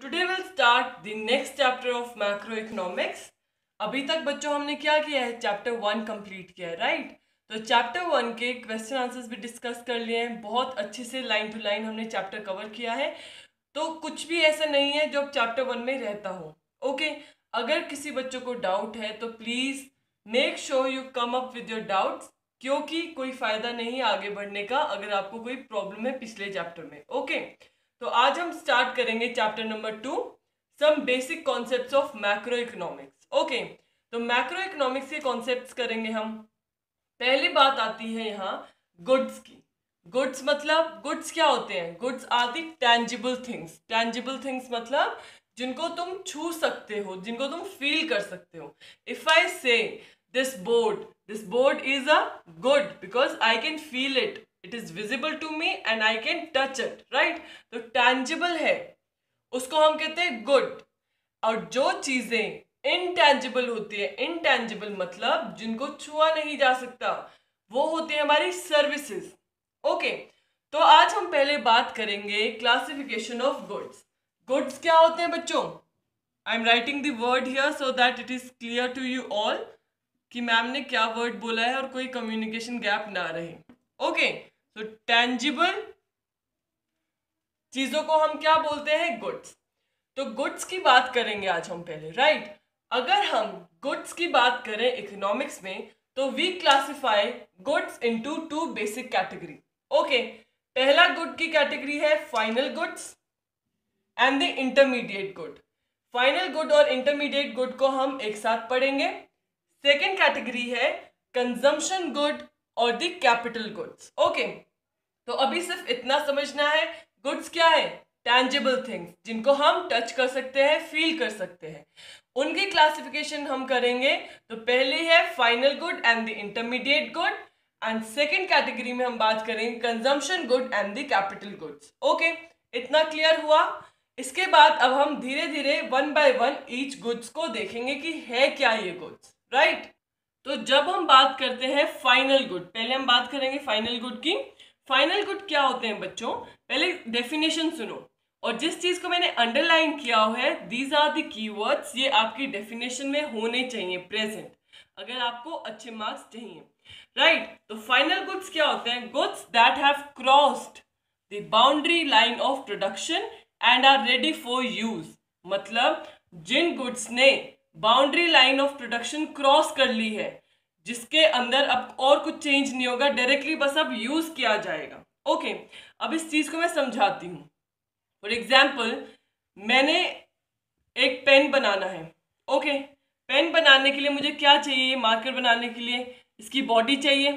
today we'll start the next chapter of macroeconomics. अभी तक बच्चों हमने क्या किया है, चैप्टर 1 कंप्लीट किया है, राइट। तो चैप्टर 1 के क्वेश्चन आंसर्स भी डिस्कस कर लिए हैं, बहुत अच्छे से लाइन टू लाइन हमने चैप्टर कवर किया है। तो कुछ भी ऐसा नहीं है जो चैप्टर 1 में रहता हो। ओके, अगर किसी बच्चों को डाउट है तो please make sure you come up with your doubts, क्योंकि कोई फायदा नहीं आगे बढ़ने का अगर आपको कोई प्रॉब्लम है पिछले चैप्टर में। ओके, तो आज हम स्टार्ट करेंगे chapter number 2, some basic concepts of macro economics. Okay, तो मैक्रो इकोनॉमिक्स के कॉन्सेप्ट्स करेंगे हम। पहली बात आती है यहाँ गुड्स की। गुड्स मतलब गुड्स क्या होते हैं? Goods are the tangible things. Tangible things मतलब जिनको तुम छू सकते हो, जिनको तुम फील कर सकते हो। If I say this board is a good because I can feel it, it is visible to me and I can touch it, right. तो टेंजिबल है, उसको हम कहते हैं गुड। और जो चीजें इनटेंजिबल होती है, इनटेंजिबल मतलब जिनको छुआ नहीं जा सकता, वो होती है हमारी सर्विसेज। ओके, तो आज हम पहले बात करेंगे क्लासिफिकेशन ऑफ गुड्स। गुड्स क्या होते हैं बच्चों? I am writing the word here so that it is clear to you all कि मैम ने क्या वर्ड बोला है और कोई कम्युनिकेशन गैप ना रहे। ओके, तो टेंजिबल चीजों को हम क्या बोलते हैं? गुड्स। तो गुड्स की बात करेंगे आज हम पहले, राइट। अगर हम गुड्स की बात करें इकोनॉमिक्स में तो we classify goods into 2 basic category. Okay, पहला गुड की कैटेगरी है final goods and the intermediate good. Final good और इंटरमीडिएट गुड को हम एक साथ पढ़ेंगे। सेकेंड कैटेगरी है कंजम्पशन गुड और द कैपिटल गुड्स। ओके, तो अभी सिर्फ इतना समझना है, गुड्स क्या है? टेंजिबल थिंग्स, जिनको हम टच कर सकते हैं, फील कर सकते हैं। उनकी क्लासिफिकेशन हम करेंगे। तो पहली है final good and the intermediate good, and second category में हम बात करेंगे consumption good and the capital goods. Okay, इतना क्लियर हुआ। इसके बाद अब हम धीरे धीरे 1 बाय 1 ईच गुड्स को देखेंगे कि है क्या ये गुड्स, राइट। तो जब हम बात करते हैं फाइनल गुड, पहले हम बात करेंगे फाइनल गुड की। फाइनल गुड क्या होते हैं बच्चों? पहले डेफिनेशन सुनो, और जिस चीज को मैंने अंडरलाइन किया है, दीज आर द कीवर्ड्स, ये आपकी डेफिनेशन में होने चाहिए प्रेजेंट, अगर आपको अच्छे मार्क्स चाहिए, राइट। तो फाइनल गुड्स क्या होते हैं? Goods that have crossed the boundary line of production and are ready for use. मतलब जिन गुड्स ने boundary line of production cross कर ली है, जिसके अंदर अब और कुछ चेंज नहीं होगा, डायरेक्टली बस अब यूज किया जाएगा। ओके, अब इस चीज को मैं समझाती हूँ। फॉर एग्जाम्पल, मैंने एक पेन बनाना है। ओके, पेन बनाने के लिए मुझे क्या चाहिए? मार्कर बनाने के लिए इसकी बॉडी चाहिए,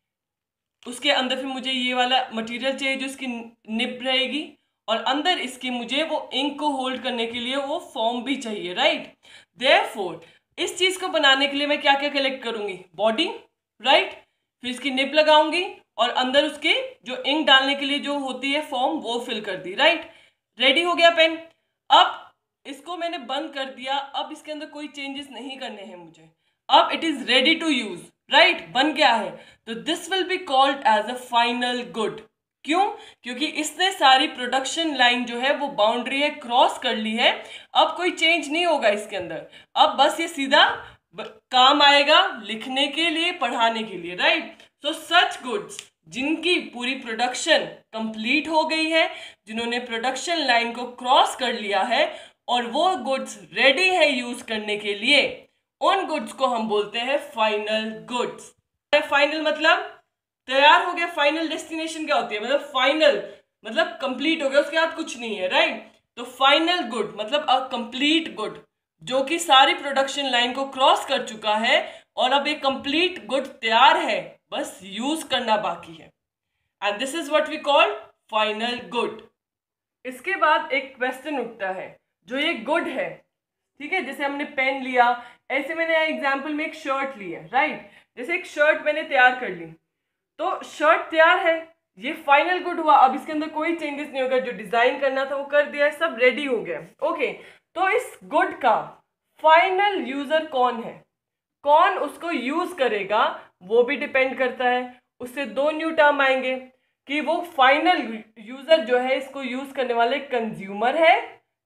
उसके अंदर फिर मुझे ये वाला मटेरियल चाहिए जो इसकी निब रहेगी, और अंदर इसके मुझे वो इंक को होल्ड करने के लिए वो फॉर्म भी चाहिए, राइट। देयरफॉर इस चीज को बनाने के लिए मैं क्या क्या कलेक्ट करूंगी? बॉडी, राइट, फिर इसकी निब लगाऊंगी और अंदर उसके जो इंक डालने के लिए जो होती है फॉर्म, वो फिल कर दी, राइट। रेडी हो गया पेन। अब इसको मैंने बंद कर दिया, अब इसके अंदर कोई चेंजेस नहीं करने हैं मुझे, अब it is ready to use, right, बन गया है। तो this will be called as a final good. क्यों? क्योंकि इसने सारी प्रोडक्शन लाइन जो है वो बाउंड्री है क्रॉस कर ली है, अब कोई चेंज नहीं होगा इसके अंदर, अब बस ये सीधा काम आएगा लिखने के लिए, पढ़ाने के लिए, राइट। सो सच गुड्स जिनकी पूरी प्रोडक्शन कंप्लीट हो गई है, जिन्होंने प्रोडक्शन लाइन को क्रॉस कर लिया है और वो गुड्स रेडी है यूज करने के लिए, उन गुड्स को हम बोलते हैं फाइनल गुड्स। फाइनल मतलब तैयार हो गया। फाइनल डेस्टिनेशन क्या होती है? मतलब फाइनल मतलब कंप्लीट हो गया, उसके बाद कुछ नहीं है, राइट। तो फाइनल गुड मतलब अ कंप्लीट गुड, जो कि सारी प्रोडक्शन लाइन को क्रॉस कर चुका है और अब एक कंप्लीट गुड तैयार है, बस यूज करना बाकी है, and this is what we call final good. इसके बाद एक क्वेश्चन उठता है, जो ये गुड है, ठीक है, जैसे हमने पेन लिया, ऐसे मैंने एग्जाम्पल में एक शर्ट ली है, राइट। जैसे एक शर्ट मैंने तैयार कर ली, तो शर्ट तैयार है, ये फाइनल गुड हुआ, अब इसके अंदर कोई चेंजेस नहीं होगा, जो डिजाइन करना था वो कर दिया, सब रेडी हो गया। ओके, तो इस गुड का फाइनल यूजर कौन है, कौन उसको यूज करेगा, वो भी डिपेंड करता है। उससे 2 न्यू टर्म आएंगे कि वो फाइनल यूजर जो है इसको यूज करने वाले कंज्यूमर है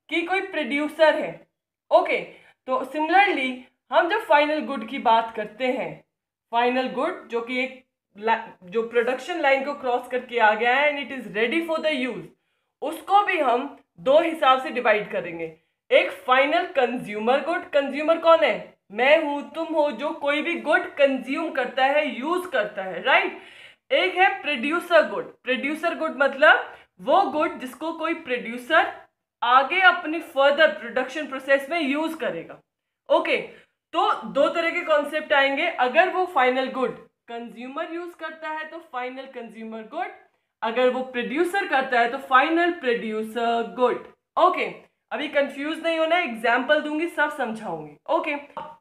कि कोई प्रोड्यूसर है। ओके, तो सिमिलरली हम जब फाइनल गुड की बात करते हैं, फाइनल गुड जो कि एक जो प्रोडक्शन लाइन को क्रॉस करके आ गया है and it is ready for the use, उसको भी हम दो हिसाब से डिवाइड करेंगे। एक फाइनल कंज्यूमर गुड, कंज्यूमर कौन है? मैं हूं, तुम हो, जो कोई भी गुड कंज्यूम करता है, यूज करता है, राइट। एक है प्रोड्यूसर गुड। प्रोड्यूसर गुड मतलब वो गुड जिसको कोई प्रोड्यूसर आगे अपनी फर्दर प्रोडक्शन प्रोसेस में यूज करेगा। ओके, तो दो तरह के कॉन्सेप्ट आएंगे। अगर वो फाइनल गुड कंज्यूमर यूज करता है तो फाइनल कंज्यूमर गुड, अगर वो प्रोड्यूसर करता है तो फाइनल प्रोड्यूसर गुड। ओके, अभी कंफ्यूज नहीं होना, एग्जाम्पल दूंगी, सब समझाऊंगी। ओके,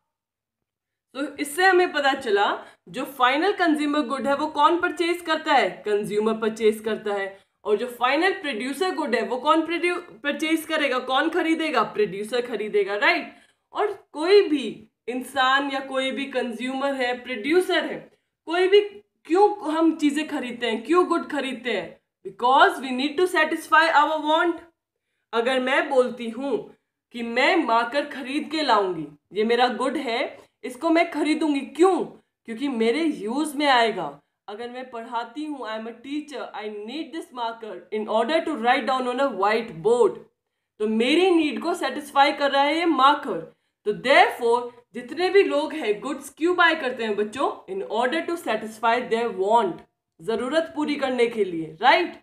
तो इससे हमें पता चला जो फाइनल कंज्यूमर गुड है वो कौन परचेज करता है? कंज्यूमर परचेज करता है। और जो फाइनल प्रोड्यूसर गुड है वो कौन परचेज करेगा, कौन खरीदेगा? प्रोड्यूसर खरीदेगा, राइट। और कोई भी इंसान या कोई भी कंज्यूमर है, प्रोड्यूसर है, कोई भी, क्यों हम चीजें खरीदते हैं, क्यों गुड खरीदते हैं? Because we need to satisfy our want. अगर मैं बोलती हूं कि मैं मार्कर खरीद के लाऊंगी, ये मेरा गुड है, इसको मैं खरीदूंगी, क्यों? क्योंकि मेरे यूज में आएगा। अगर मैं पढ़ाती हूँ, I am a teacher, I need this marker in order to write down on a white board, तो मेरी नीड को सेटिस्फाई कर रहा है ये मार्कर। तो देयरफॉर जितने भी लोग हैं गुड्स क्यों बाय करते हैं बच्चों? In order to satisfy their want, जरूरत पूरी करने के लिए, राइट।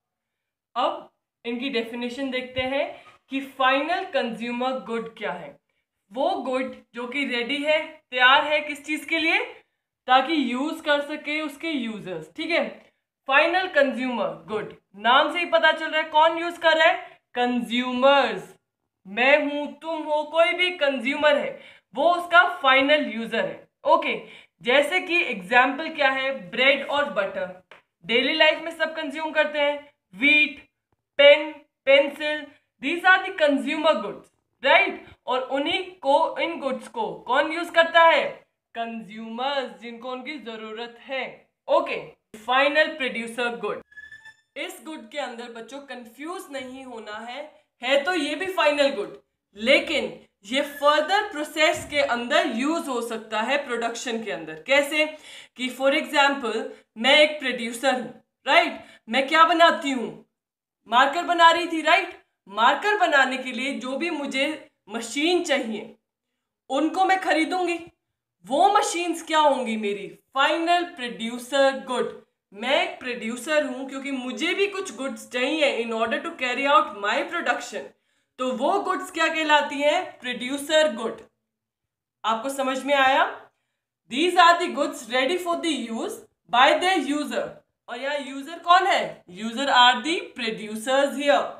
अब इनकी डेफिनेशन देखते हैं कि फाइनल कंज्यूमर गुड क्या है। वो गुड जो कि रेडी है, तैयार है, किस चीज के लिए? ताकि यूज कर सके उसके यूजर्स, ठीक है। फाइनल कंज्यूमर गुड, नाम से ही पता चल रहा है कौन यूज कर रहा है? कंज्यूमर्स। मैं हूं, तुम हो, कोई भी कंज्यूमर है वो उसका फाइनल यूजर है। ओके, जैसे कि एग्जाम्पल क्या है? ब्रेड और बटर डेली लाइफ में सब कंज्यूम करते हैं। Wheat, pen, pencil, these are the consumer goods, right. और उन्हीं को, इन गुड्स को कौन यूज करता है? कंज्यूमर्स, जिनको उनकी जरूरत है। Okay, final producer good. इस गुड के अंदर बच्चों कंफ्यूज नहीं होना है तो ये भी फाइनल गुड, लेकिन ये फर्दर प्रोसेस के अंदर यूज हो सकता है प्रोडक्शन के अंदर। कैसे? कि फॉर एग्जाम्पल मैं एक प्रोड्यूसर हूं, राइट। मैं क्या बनाती हूं? मार्कर बना रही थी, राइट। मार्कर बनाने के लिए जो भी मुझे मशीन चाहिए उनको मैं खरीदूंगी। वो मशीन्स क्या होंगी? मेरी फाइनल प्रोड्यूसर गुड। मैं एक प्रोड्यूसर हूं क्योंकि मुझे भी कुछ गुड्स चाहिए in order to carry out my production, तो वो गुड्स क्या कहलाती हैं? Producer good. आपको समझ में आया? These are the goods ready for the use by the user. और यहाँ यूजर कौन है? User are the producers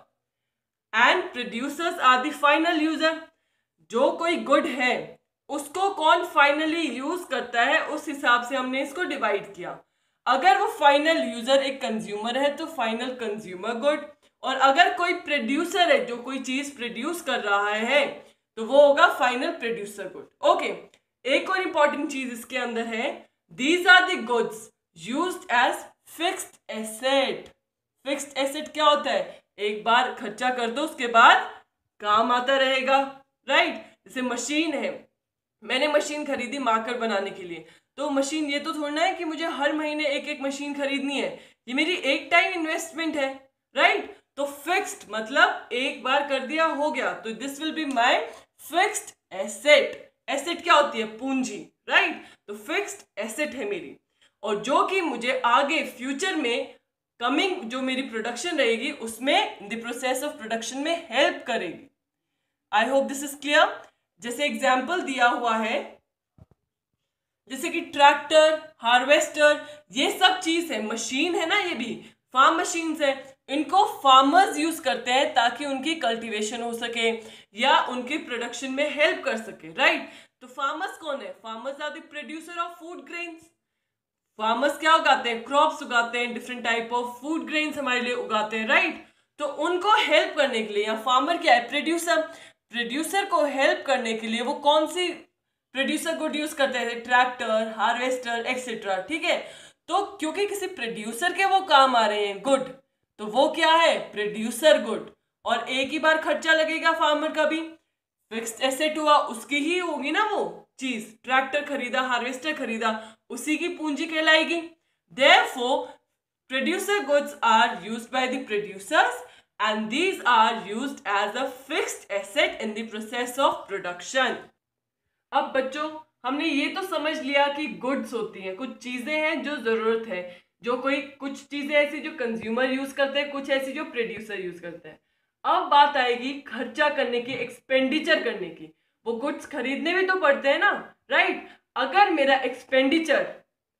here and producers are the final user. जो कोई गुड है उसको कौन फाइनली यूज करता है, उस हिसाब से हमने इसको डिवाइड किया। अगर वो फाइनल यूजर एक कंज्यूमर है तो फाइनल कंज्यूमर गुड, और अगर कोई प्रोड्यूसर है जो कोई चीज प्रोड्यूस कर रहा है तो वो होगा फाइनल प्रोड्यूसर गुड। ओके, एक और इंपॉर्टेंट चीज इसके अंदर है, these are the goods used as fixed asset. Fixed asset क्या होता है? एक बार खर्चा कर दो उसके बाद काम आता रहेगा, राइट। जैसे मशीन है, मैंने मशीन खरीदी मार्कर बनाने के लिए, तो मशीन ये तो थोड़ा है कि मुझे हर महीने एक एक मशीन खरीदनी है, ये मेरी एक टाइम इन्वेस्टमेंट है, राइट। तो फिक्स्ड मतलब एक बार कर दिया हो गया, तो this will be my fixed asset. Asset क्या होती है? पूंजी, राइट। तो फिक्स्ड एसेट है मेरी, और जो कि मुझे आगे फ्यूचर में कमिंग जो मेरी प्रोडक्शन रहेगी उसमें द प्रोसेस ऑफ प्रोडक्शन में हेल्प करेगी। I hope this is clear. जैसे एग्जाम्पल दिया हुआ है, जैसे कि ट्रैक्टर, हार्वेस्टर, ये सब चीज है, मशीन है ना, ये भी फार्म मशीन्स है। इनको फार्मर्स यूज करते हैं ताकि उनकी कल्टीवेशन हो सके या उनकी प्रोडक्शन में हेल्प कर सके, राइट। तो फार्मर्स कौन है? Farmers are the producer of food grains. Farmers क्या उगाते हैं? क्रॉप्स उगाते हैं, different type of food grains हमारे लिए उगाते हैं, राइट। तो उनको हेल्प करने के लिए, यहाँ फार्मर क्या है? प्रोड्यूसर। प्रोड्यूसर को हेल्प करने के लिए वो कौन सी प्रोड्यूसर गुड यूज करते हैं? ट्रैक्टर, हार्वेस्टर, एक्सेट्रा, ठीक है। तो क्योंकि किसी प्रोड्यूसर के वो काम आ रहे हैं गुड, तो वो क्या है? Producer good. और एक ही बार खर्चा लगेगा फार्मर का भी, फिक्स्ड एसेट हुआ, उसकी ही होगी ना वो चीज, ट्रैक्टर खरीदा, हार्वेस्टर खरीदा, उसी की पूंजी कहलाएगी। Therefore, producer goods are used by the producers and these are used as a fixed asset in the process of production. अब बच्चों हमने ये तो समझ लिया कि गुड्स होती हैं, कुछ चीजें हैं जो जरूरत है, जो कोई कुछ चीजें ऐसी जो कंज्यूमर यूज करते हैं, कुछ ऐसी जो प्रोड्यूसर यूज करते हैं। अब बात आएगी खर्चा करने की, एक्सपेंडिचर करने की। वो गुड्स खरीदने भी तो पड़ते हैं ना, राइट। अगर मेरा एक्सपेंडिचर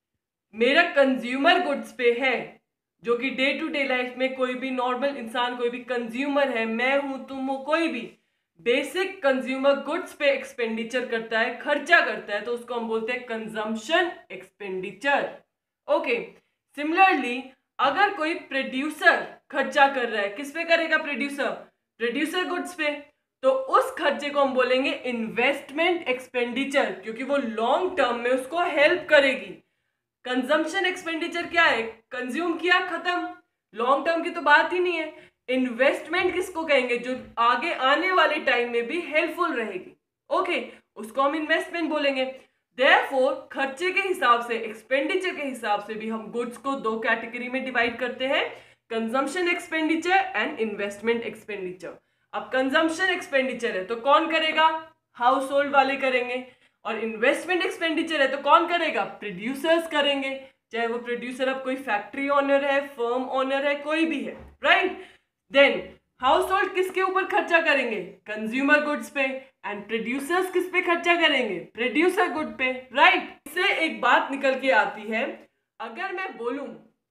मेरा कंज्यूमर गुड्स पे है, जो कि डे टू डे लाइफ में कोई भी नॉर्मल इंसान, कोई भी कंज्यूमर है, मैं हूं, तुम हो, कोई भी बेसिक कंज्यूमर गुड्स पे एक्सपेंडिचर करता है, खर्चा करता है, तो उसको हम बोलते हैं कंजम्पशन एक्सपेंडिचर। ओके, सिमिलरली अगर कोई प्रोड्यूसर खर्चा कर रहा है, किस पे करेगा प्रोड्यूसर? प्रोड्यूसर गुड्स पे, तो उस खर्चे को हम बोलेंगे इन्वेस्टमेंट एक्सपेंडिचर, क्योंकि वो लॉन्ग टर्म में उसको हेल्प करेगी। कंजम्पशन एक्सपेंडिचर क्या है? कंज्यूम किया, खत्म, लॉन्ग टर्म की तो बात ही नहीं है। इन्वेस्टमेंट किसको कहेंगे? जो आगे आने वाले टाइम में भी हेल्पफुल रहेगी। ओके, उसको हम इन्वेस्टमेंट बोलेंगे। देयरफॉर खर्चे के हिसाब से, एक्सपेंडिचर के हिसाब से भी हम गुड्स को दो कैटेगरी में डिवाइड करते हैं, consumption expenditure and investment expenditure. अब कंजम्पशन एक्सपेंडिचर है तो कौन करेगा? हाउस होल्ड वाले करेंगे। और इन्वेस्टमेंट एक्सपेंडिचर है तो कौन करेगा? प्रोड्यूसर्स करेंगे, चाहे वो प्रोड्यूसर अब कोई फैक्ट्री ओनर है, फर्म ओनर है, कोई भी है, राइट। देन हाउस होल्ड किसके ऊपर खर्चा करेंगे? कंज्यूमर गुड्स पे। एंड प्रोड्यूसर्स किस पे खर्चा करेंगे? प्रोड्यूसर गुड पे, राइट। इससे एक बात निकल के आती है, अगर मैं बोलूं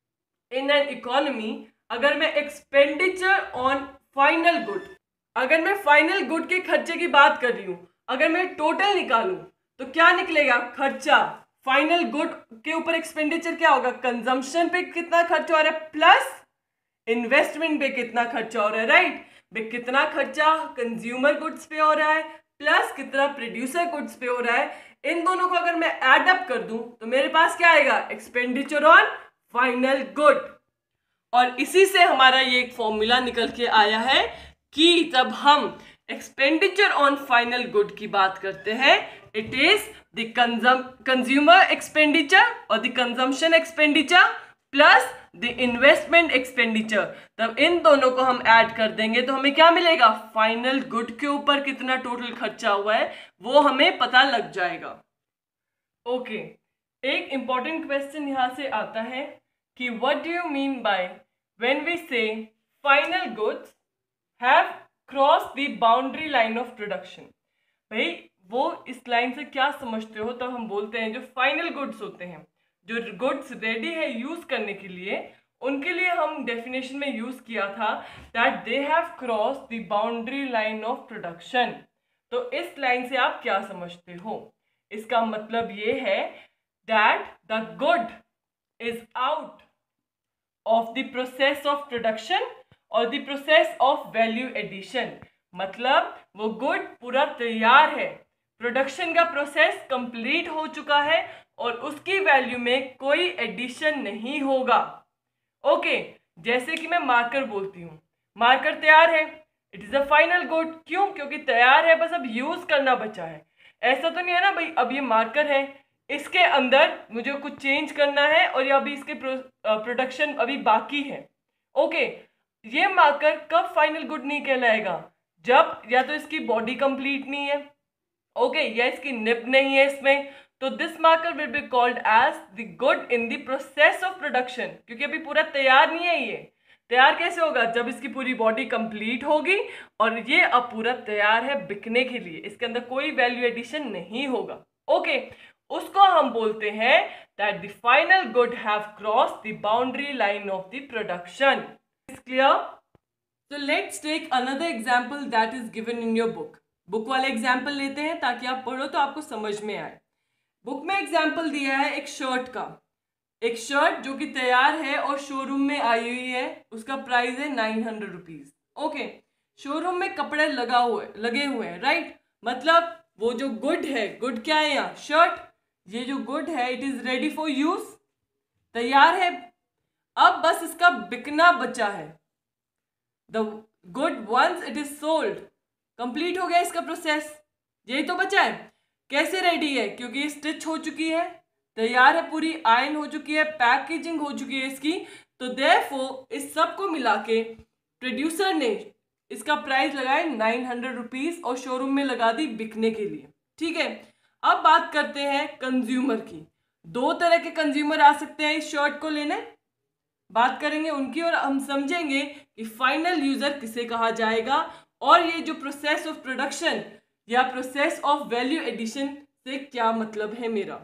इन एन इकोनॉमी, अगर मैं एक्सपेंडिचर ऑन फाइनल गुड, अगर मैं फाइनल गुड के खर्चे की बात कर रही हूं, अगर मैं टोटल निकालूं तो क्या निकलेगा? खर्चा फाइनल गुड के ऊपर एक्सपेंडिचर क्या होगा? कंजम्पशन पे कितना खर्चा हो रहा है प्लस इन्वेस्टमेंट पे कितना खर्चा हो रहा है, राइट। कितना खर्चा कंज्यूमर गुड्स पे हो रहा है प्लस कितना प्रोड्यूसर गुड्स पे हो रहा है, इन दोनों को अगर मैं एड अप कर दूं तो मेरे पास क्या आएगा? Expenditure on final good. और इसी से हमारा ये एक फॉर्मूला निकल के आया है कि जब हम एक्सपेंडिचर ऑन फाइनल गुड की बात करते हैं, it is the consumer expenditure और the consumption expenditure plus the investment expenditure. तब इन दोनों को हम ऐड कर देंगे तो हमें क्या मिलेगा? फाइनल गुड के ऊपर कितना टोटल खर्चा हुआ है वो हमें पता लग जाएगा। ओके, एक इंपॉर्टेंट क्वेश्चन यहां से आता है कि what do you mean by when we say final goods have cross the boundary line of production. भाई वो इस लाइन से क्या समझते हो? तब हम बोलते हैं जो फाइनल गुड्स होते हैं, जो गुड्स रेडी है यूज करने के लिए, उनके लिए हम डेफिनेशन में यूज किया था that they have cross the boundary line of production. तो इस लाइन से आप क्या समझते हो? इसका मतलब ये है that the good is out of the process of production और the process of value addition. मतलब वो गुड पूरा तैयार है, प्रोडक्शन का प्रोसेस कंप्लीट हो चुका है और उसकी वैल्यू में कोई एडिशन नहीं होगा। ओके, जैसे कि मैं मार्कर बोलती हूँ, मार्कर तैयार है, it is a final good. क्यों? क्योंकि तैयार है, बस अब यूज करना बचा है। ऐसा तो नहीं है ना भाई अब ये मार्कर है, इसके अंदर मुझे कुछ चेंज करना है और ये अभी इसके प्रोडक्शन अभी बाकी है। ओके, ये मार्कर कब फाइनल गुड नहीं कहलाएगा? जब या तो इसकी बॉडी कंप्लीट नहीं है, ओके, या इसकी निब नहीं है इसमें, तो this marker will be called as the good in the process of production. क्योंकि अभी पूरा तैयार नहीं है, ये तैयार कैसे होगा? जब इसकी पूरी बॉडी कंप्लीट होगी और ये अब पूरा तैयार है बिकने के लिए, इसके अंदर कोई वैल्यू एडिशन नहीं होगा। ओके, उसको हम बोलते हैं that the final good have cross the boundary line of the production. Is clear? So let's take another example that is given in your book. Book वाले एग्जाम्पल लेते हैं ताकि आप पढ़ो तो आपको समझ में आए। बुक में एग्जाम्पल दिया है एक शर्ट का, एक शर्ट जो कि तैयार है और शोरूम में आई हुई है, उसका प्राइस है 900 रुपीज। ओके, शोरूम में कपड़े लगे हुए हैं, राइट। मतलब वो जो गुड है, गुड क्या है यहाँ? शर्ट। ये जो गुड है it is ready for use, तैयार है, अब बस इसका बिकना बचा है। Good once it is sold. Complete हो गया इसका प्रोसेस, यही तो बचा है। कैसे रेडी है? क्योंकि स्टिच हो चुकी है, तैयार है, पूरी आयन हो चुकी है, पैकेजिंग हो चुकी है इसकी। तो देयरफॉर इस सब को मिला के प्रोड्यूसर ने इसका प्राइस लगाया 900 रुपीज और शोरूम में लगा दी बिकने के लिए। ठीक है, अब बात करते हैं कंज्यूमर की। दो तरह के कंज्यूमर आ सकते हैं इस शर्ट को लेने, बात करेंगे उनकी और हम समझेंगे कि फाइनल यूजर किसे कहा जाएगा और ये जो प्रोसेस ऑफ प्रोडक्शन या प्रोसेस ऑफ वैल्यू एडिशन से क्या मतलब है मेरा।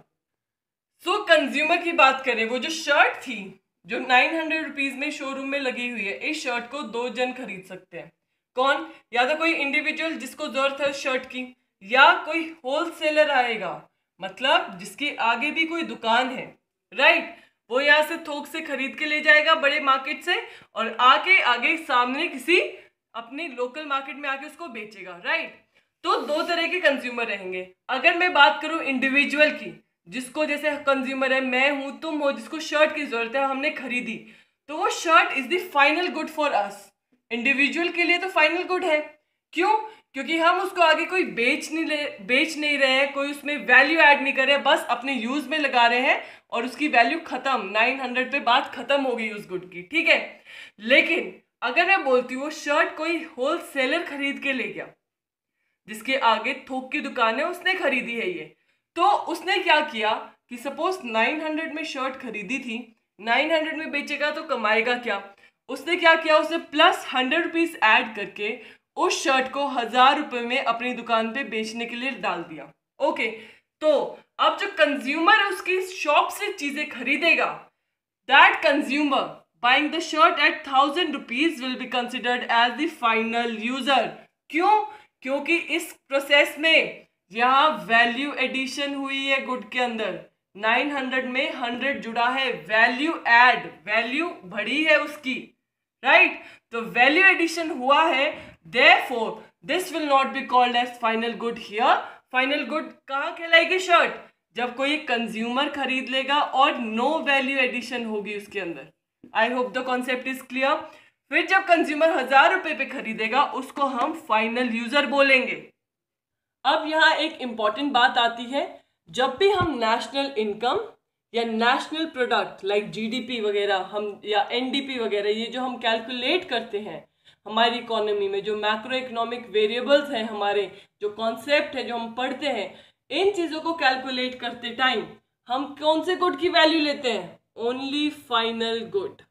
सो कंज्यूमर की बात करें, वो जो शर्ट थी जो 900 रुपीज में शोरूम में लगी हुई है, इस शर्ट को 2 जन खरीद सकते हैं। कौन? या तो कोई इंडिविजुअल जिसको जरूरत है उस शर्ट की, या कोई होलसेलर आएगा, मतलब जिसके आगे भी कोई दुकान है, राइट। वो यहाँ से थोक से खरीद के ले जाएगा बड़े मार्केट से और आगे सामने किसी अपनी लोकल मार्केट में आके उसको बेचेगा, राइट। तो 2 तरह के कंज्यूमर रहेंगे। अगर मैं बात करूं इंडिविजुअल की, जिसको जैसे कंज्यूमर है मैं हूं, तुम हो, जिसको शर्ट की जरूरत है, हमने खरीदी, तो वो shirt is the final good for us. Individual के लिए तो फाइनल गुड है। क्यों? क्योंकि हम उसको आगे कोई बेच नहीं रहे हैं, कोई उसमें वैल्यू ऐड नहीं कर रहे हैं, बस अपने यूज में लगा रहे हैं और उसकी वैल्यू खत्म, 900 पे बात खत्म हो गई उस गुड की। ठीक है, लेकिन अगर मैं बोलती हूँ शर्ट कोई होलसेलर खरीद के ले गया, जिसके आगे थोक की दुकान है, उसने खरीदी है ये, तो उसने क्या किया कि सपोज 900 में शर्ट खरीदी थी, 900 में बेचेगा तो कमाएगा क्या? उसने क्या किया, उसने प्लस 100 रुपीज ऐड करके उस शर्ट को 1000 रुपए में अपनी दुकान पे बेचने के लिए डाल दिया। ओके, तो अब जो कंज्यूमर है उसकी शॉप से चीजें खरीदेगा, that consumer buying the shirt at 1000 rupees will be considered as the final user. क्यों? क्योंकि इस प्रोसेस में यहाँ वैल्यू एडिशन हुई है गुड के अंदर, 900 में 100 जुड़ा है, वैल्यू ऐड, वैल्यू बढ़ी है उसकी, राइट। तो वैल्यू एडिशन हुआ है, therefore this will not be called as final good here. Final good कहाँ कहलाएगी? शर्ट, जब कोई कंज्यूमर खरीद लेगा और नो वैल्यू एडिशन होगी उसके अंदर। I hope the concept is clear. फिर जब कंज्यूमर 1000 रुपए पे खरीदेगा उसको हम फाइनल यूजर बोलेंगे। अब यहाँ एक इंपॉर्टेंट बात आती है, जब भी हम नेशनल इनकम या नेशनल प्रोडक्ट लाइक जीडीपी वगैरह हम या एनडीपी वगैरह, ये जो हम कैलकुलेट करते हैं हमारी इकोनॉमी में, जो मैक्रो इकोनॉमिक वेरिएबल्स हैं, हमारे जो कॉन्सेप्ट है जो हम पढ़ते हैं, इन चीज़ों को कैलकुलेट करते टाइम हम कौन से गुड की वैल्यू लेते हैं? Only final good.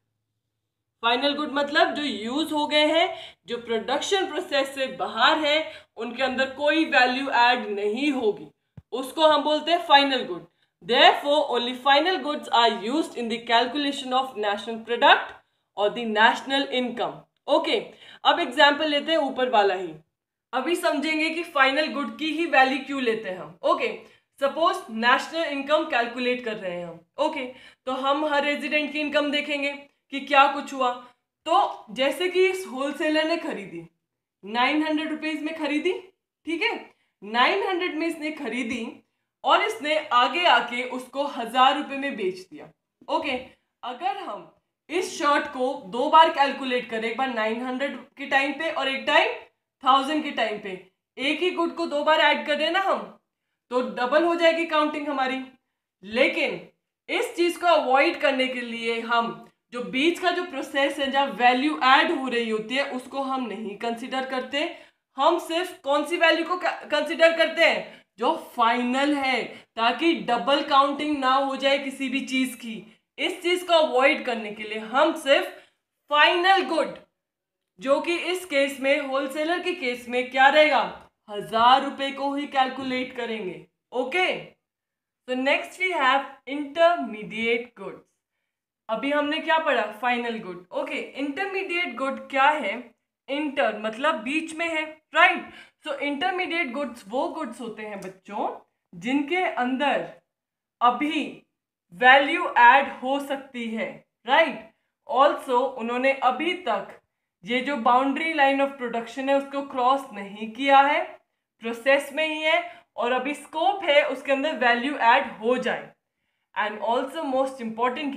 Final good मतलब जो यूज हो गए हैं, जो प्रोडक्शन प्रोसेस से बाहर है, उनके अंदर कोई वैल्यू ऐड नहीं होगी, उसको हम बोलते हैं final good. Therefore, only final goods are used in the calculation of national product or the national income. Okay, अब एग्जाम्पल लेते हैं ऊपर वाला ही, अभी समझेंगे कि फाइनल गुड की ही वैल्यू क्यों लेते हैं हम। Okay, suppose national income calculate कर रहे हैं हम। ओके, तो हम हर रेजिडेंट की इनकम देखेंगे कि क्या कुछ हुआ। तो जैसे कि इस होलसेलर ने खरीदी 900 रुपीज में खरीदी, ठीक है, 900 में इसने खरीदी और इसने आगे आके उसको 1000 रुपए में बेच दिया। ओके, अगर हम इस शर्ट को 2 बार कैलकुलेट करें, एक बार 900 के टाइम पे और एक टाइम 1000 के टाइम पे, एक ही गुड को 2 बार ऐड कर देना हम, तो डबल हो जाएगी काउंटिंग हमारी। लेकिन इस चीज को अवॉइड करने के लिए हम जो बीच का जो प्रोसेस है जहाँ वैल्यू ऐड हो रही होती है उसको हम नहीं कंसिडर करते। हम सिर्फ कौन सी वैल्यू को कंसिडर करते हैं? जो फाइनल है, ताकि डबल काउंटिंग ना हो जाए किसी भी चीज की। इस चीज को अवॉइड करने के लिए हम सिर्फ फाइनल गुड, जो कि इस केस में होलसेलर के केस में क्या रहेगा, 1000 रुपए को ही कैलकुलेट करेंगे। ओके, तो next we have intermediate goods. अभी हमने क्या पढ़ा? Final good. Okay, intermediate good क्या है? इंटर मतलब बीच में है, राइट। सो इंटरमीडिएट गुड्स वो गुड्स होते हैं बच्चों जिनके अंदर अभी वैल्यू ऐड हो सकती है, राइट। ऑल्सो उन्होंने अभी तक ये जो बाउंड्री लाइन ऑफ प्रोडक्शन है उसको क्रॉस नहीं किया है, प्रोसेस में ही है और अभी स्कोप है उसके अंदर वैल्यू ऐड हो जाए। एंड ऑल्सो मोस्ट इंपॉर्टेंटली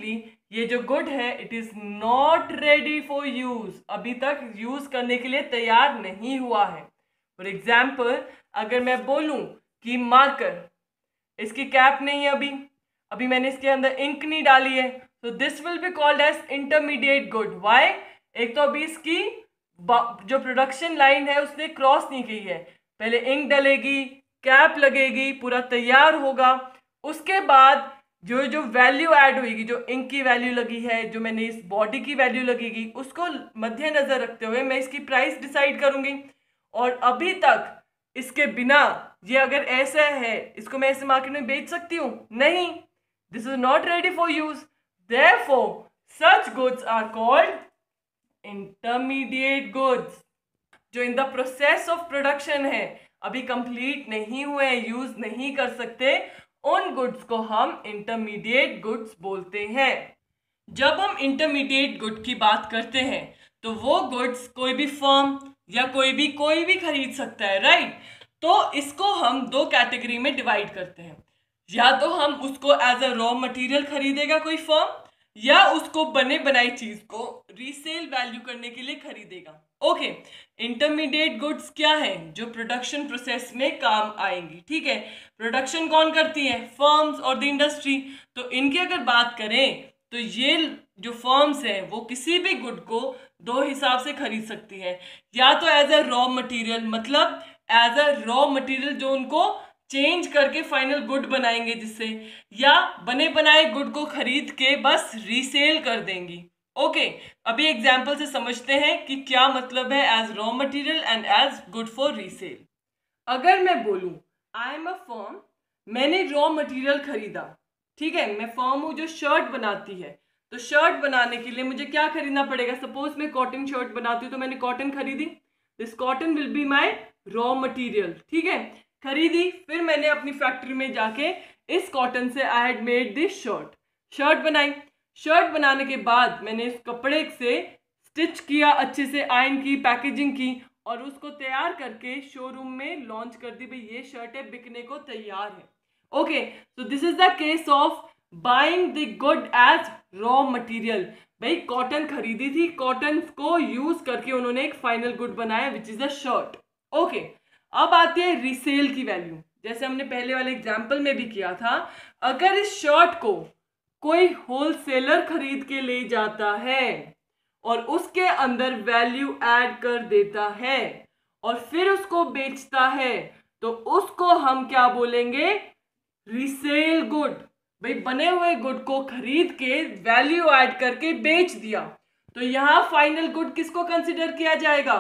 ये जो गुड है it is not ready for use, अभी तक यूज करने के लिए तैयार नहीं हुआ है। फॉर एग्जाम्पल अगर मैं बोलूं कि मार्कर, इसकी कैप नहीं है अभी मैंने इसके अंदर इंक नहीं डाली है, तो this will be called as intermediate good. Why? एक तो अभी इसकी जो प्रोडक्शन लाइन है उसने क्रॉस नहीं की है, पहले इंक डलेगी, कैप लगेगी, पूरा तैयार होगा, उसके बाद जो जो वैल्यू ऐड होगी, जो इंक की वैल्यू लगी है, जो मैंने इस बॉडी की वैल्यू लगेगी, उसको मद्देनजर रखते हुए मैं इसकी प्राइस डिसाइड करूंगी। और अभी तक इसके बिना ये अगर ऐसा है, इसको मैं ऐसे मार्केट में बेच सकती हूँ? नहीं, this is not ready for use, therefore such goods are called intermediate goods. जो in the process of production है, अभी कंप्लीट नहीं हुए, यूज नहीं कर सकते, उन गुड्स को हम इंटरमीडिएट गुड्स बोलते हैं। जब हम इंटरमीडिएट गुड की बात करते हैं तो वो गुड्स कोई भी फर्म या कोई भी खरीद सकता है, राइट? तो इसको हम दो कैटेगरी में डिवाइड करते हैं, या तो हम उसको एज अ रॉ मटेरियल खरीदेगा कोई फर्म, या उसको बने बनाई चीज को रीसेल वैल्यू करने के लिए खरीदेगा। ओके, इंटरमीडिएट गुड्स क्या है? जो प्रोडक्शन प्रोसेस में काम आएंगी, ठीक है? प्रोडक्शन कौन करती है? फर्म्स और द इंडस्ट्री। तो इनकी अगर बात करें तो ये जो फर्म्स हैं वो किसी भी गुड को दो हिसाब से खरीद सकती है, या तो एज अ रॉ मटेरियल, मतलब एज अ रॉ मटेरियल जो उनको चेंज करके फाइनल गुड बनाएंगे जिससे, या बने बनाए गुड को खरीद के बस रीसेल कर देंगी। ओके, अभी एग्जाम्पल से समझते हैं कि क्या मतलब है as raw material and as good for resale. अगर मैं बोलूं आई एम अ फर्म, मैंने रॉ मटेरियल खरीदा, ठीक है? मैं फर्म हूं जो शर्ट बनाती है, तो शर्ट बनाने के लिए मुझे क्या खरीदना पड़ेगा? सपोज मैं कॉटन शर्ट बनाती हूँ, तो मैंने कॉटन खरीदी, this cotton will be my raw material, ठीक है? खरीदी, फिर मैंने अपनी फैक्ट्री में जाके इस कॉटन से I had made this shirt बनाई। शर्ट बनाने के बाद मैंने इस कपड़े से स्टिच किया, अच्छे से आयरन की, पैकेजिंग की, और उसको तैयार करके शोरूम में लॉन्च कर दी, भाई ये शर्ट है, बिकने को तैयार है। Okay, so this is the case of buying the good as raw material. भाई कॉटन खरीदी थी, कॉटन को यूज करके उन्होंने एक फाइनल गुड बनाया which is a shirt. Okay, अब आती है रीसेल की वैल्यू। जैसे हमने पहले वाले एग्जाम्पल में भी किया था, अगर इस शर्ट को कोई होलसेलर खरीद के ले जाता है और उसके अंदर वैल्यू ऐड कर देता है और फिर उसको बेचता है, तो उसको हम क्या बोलेंगे? Resale good. भाई बने हुए गुड को खरीद के वैल्यू ऐड करके बेच दिया, तो यहां फाइनल गुड किसको कंसिडर किया जाएगा?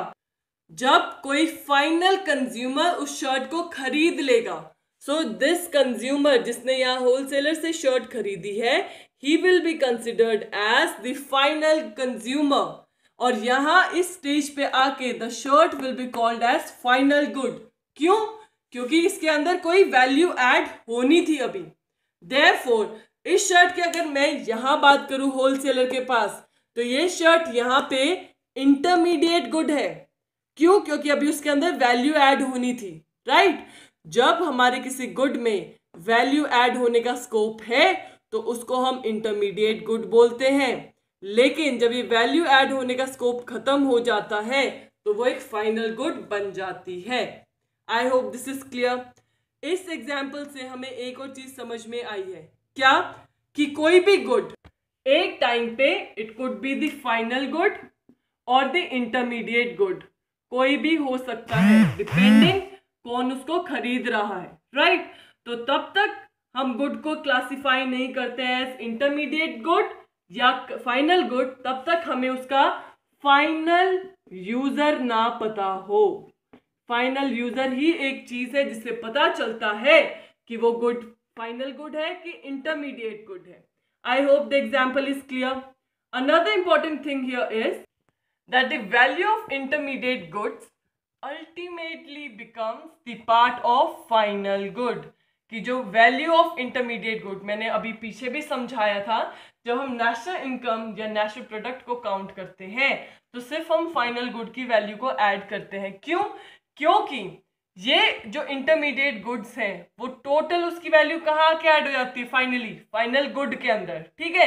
जब कोई फाइनल कंज्यूमर उस शर्ट को खरीद लेगा। सो दिस कंज्यूमर जिसने यहाँ होलसेलर से शर्ट खरीदी है, ही will be considered as the final consumer, और यहाँ इस स्टेज पे आके the shirt will be called as final good. क्यों? क्योंकि इसके अंदर कोई वैल्यू ऐड होनी थी अभी। देयरफॉर इस शर्ट की अगर मैं यहां बात करूं होलसेलर के पास, तो ये शर्ट यहां पे इंटरमीडिएट गुड है। क्यों? क्योंकि अभी उसके अंदर वैल्यू ऐड होनी थी, राइट? जब हमारे किसी गुड में वैल्यू ऐड होने का स्कोप है तो उसको हम इंटरमीडिएट गुड बोलते हैं, लेकिन जब ये वैल्यू ऐड होने का स्कोप खत्म हो जाता है तो वो एक फाइनल गुड बन जाती है। I hope this is clear. इस एग्जाम्पल से हमें एक और चीज समझ में आई है, क्या? कि कोई भी गुड एक टाइम पे it could be the final good और द इंटरमीडिएट गुड, कोई भी हो सकता है डिपेंडिंग कौन उसको खरीद रहा है, राइट? तो तब तक हम गुड को क्लासिफाई नहीं करते हैं एज इंटरमीडिएट गुड या फाइनल गुड, तब तक हमें उसका फाइनल यूजर ना पता हो। फाइनल यूजर ही एक चीज है जिससे पता चलता है कि वो गुड फाइनल गुड है कि इंटरमीडिएट गुड है। I hope the example is clear. Another important thing here is that the value of intermediate goods ultimately becomes the part of final good। कि जो वैल्यू ऑफ इंटरमीडिएट गुड मैंने अभी पीछे भी समझाया था, जब हम नेशनल इनकम या नेशनल प्रोडक्ट को काउंट करते हैं तो सिर्फ हम फाइनल गुड की वैल्यू को ऐड करते हैं। क्यों? क्योंकि ये जो इंटरमीडिएट गुड्स हैं वो टोटल उसकी वैल्यू कहाँ के ऐड हो जाती है? फाइनली फाइनल गुड के अंदर, ठीक है?